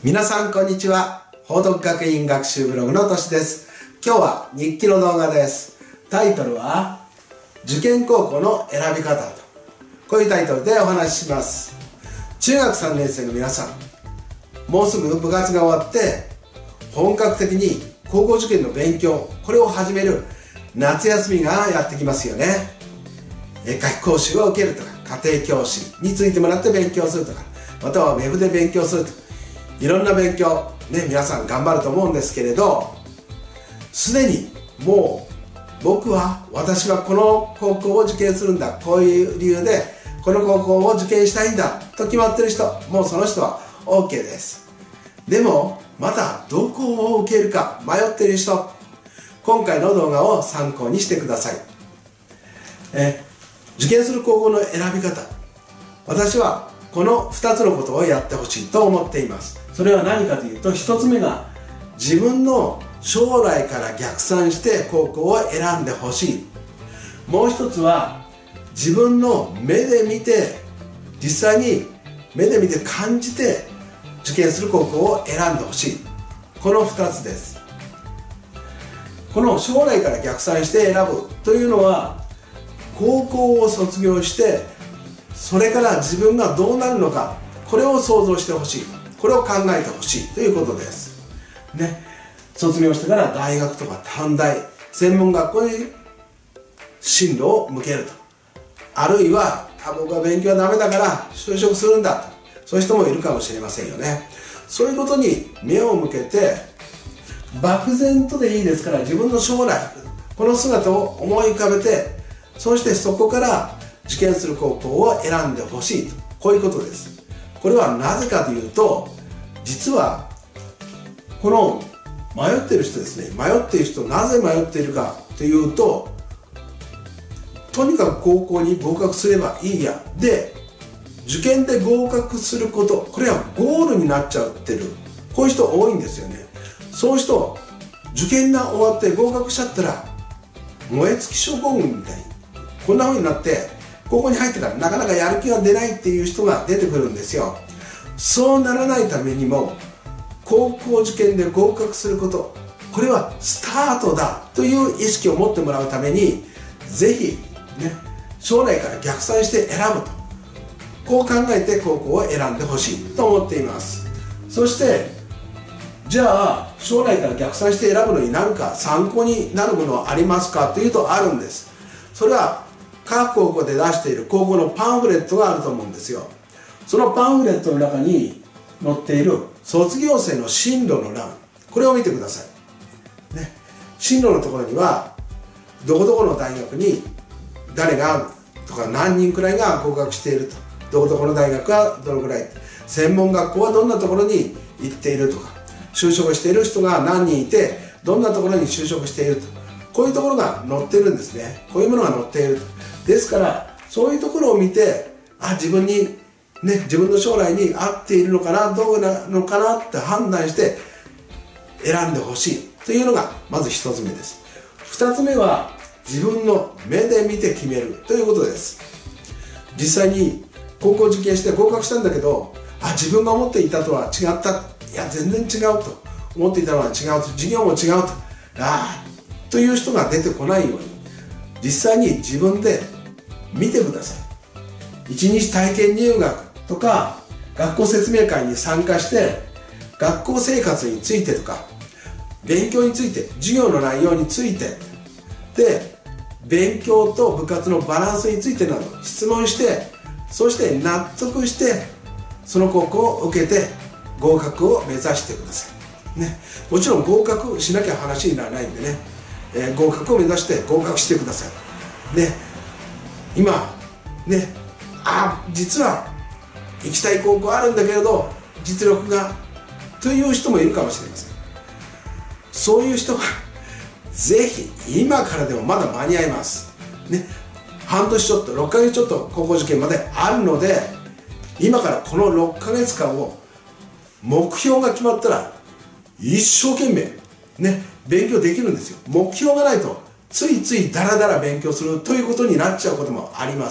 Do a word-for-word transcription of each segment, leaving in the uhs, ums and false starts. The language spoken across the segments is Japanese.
皆さんこんにちは。報徳学院学習ブログのとしです。今日は日記の動画です。タイトルは受験高校の選び方と、こういうタイトルでお話しします。中学さんねん生の皆さん、もうすぐ部活が終わって本格的に高校受験の勉強、これを始める夏休みがやってきますよね。夏期講習を受けるとか、家庭教師についてもらって勉強するとか、またはウェブで勉強するとか、いろんな勉強ね、皆さん頑張ると思うんですけれど、すでにもう僕は私はこの高校を受験するんだ、こういう理由でこの高校を受験したいんだと決まってる人、もうその人は オーケー です。でもまだどこを受けるか迷っている人、今回の動画を参考にしてください。え受験する高校の選び方、私はこのふたつのことをやってほしいと思っています。それは何かというと、ひとつめが自分の将来から逆算して高校を選んでほしい。もう一つは自分の目で見て、実際に目で見て感じて受験する高校を選んでほしい。このふたつです。この将来から逆算して選ぶというのは、高校を卒業してそれから自分がどうなるのか、これを想像してほしい、これを考えてほしいということですね。卒業してから大学とか短大、専門学校に進路を向けると、あるいはあ僕は勉強はダメだから就職するんだと、そういう人もいるかもしれませんよね。そういうことに目を向けて、漠然とでいいですから自分の将来、この姿を思い浮かべて、そしてそこから受験する高校を選んでほしいと、こういうことです。これはなぜかというと、実はこの迷っている人ですね、迷っている人、なぜ迷っているかというと、とにかく高校に合格すればいいやで、受験で合格すること、これはゴールになっちゃってる、こういう人多いんですよね。そういう人、受験が終わって合格しちゃったら燃え尽き症候群みたいに、こんな風になって高校に入ってからなかなかやる気が出ないっていう人が出てくるんですよ。そうならないためにも、高校受験で合格すること、これはスタートだという意識を持ってもらうために、ぜひね、将来から逆算して選ぶと、こう考えて高校を選んでほしいと思っています。そしてじゃあ将来から逆算して選ぶのに何か参考になるものはありますかというと、あるんです。それは各高校で出している高校のパンフレットがあると思うんですよ。そのパンフレットの中に載っている卒業生の進路の欄、これを見てください、ね、進路のところにはどこどこの大学に誰がとか何人くらいが合格していると、どこどこの大学はどのくらい、専門学校はどんなところに行っているとか、就職している人が何人いてどんなところに就職していると、こういうところが載っているんですね。こういうものが載っていると。ですからそういうところを見て、あ、自分にね、自分の将来に合っているのかな、どうなのかなって判断して選んでほしいというのがまず一つ目です。二つ目は自分の目で見て決めるということです。実際に高校受験して合格したんだけど、あ、自分が思っていたとは違った、いや全然違うと思っていたのは違うと、授業も違うと、あーという人が出てこないように、実際に自分で見てください。一日体験入学とか学校説明会に参加して、学校生活についてとか勉強について、授業の内容についてで、勉強と部活のバランスについてなど質問して、そして納得してその高校を受けて合格を目指してください、ね、もちろん合格しなきゃ話にならないんでね、えー、合格を目指して合格してください。で、今ね、あ、実は行きたい高校あるんだけれど実力がという人もいるかもしれません。そういう人はぜひ今からでもまだ間に合いますね。半年ちょっと、ろっかげつちょっと高校受験まであるので、今からこのろっかげつかんを目標が決まったら一生懸命ね勉強できるんですよ。目標がないとついついダラダラ勉強するということになっちゃうこともあります。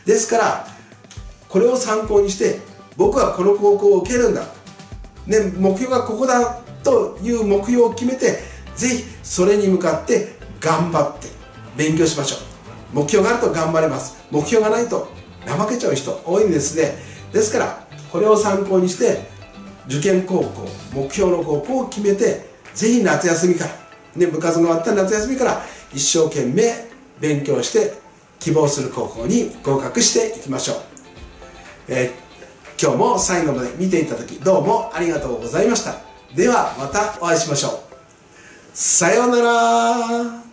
ですからこれを参考にして、僕はこの高校を受けるんだね、目標がここだという目標を決めて、ぜひそれに向かって頑張って勉強しましょう。目標があると頑張れます。目標がないと怠けちゃう人多いんですね。ですからこれを参考にして受験高校、目標の高校を決めて、ぜひ夏休みから、ね、部活が終わった夏休みから一生懸命勉強して希望する高校に合格していきましょう。えー、今日も最後まで見ていただきどうもありがとうございました。ではまたお会いしましょう。さようなら。